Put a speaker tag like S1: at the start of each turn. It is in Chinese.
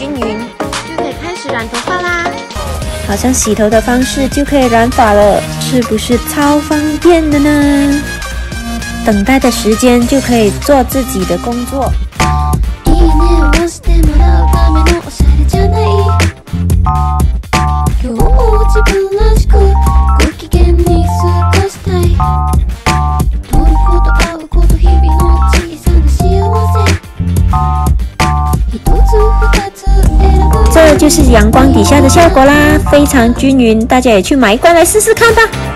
S1: 均匀，就可以开始染头发啦。
S2: 好像洗头的方式就可以染发了，是不是超方便的呢？等待的时间就可以做自己的工作。这就是阳光底下的效果啦，非常均匀，大家也去买一罐来试试看吧。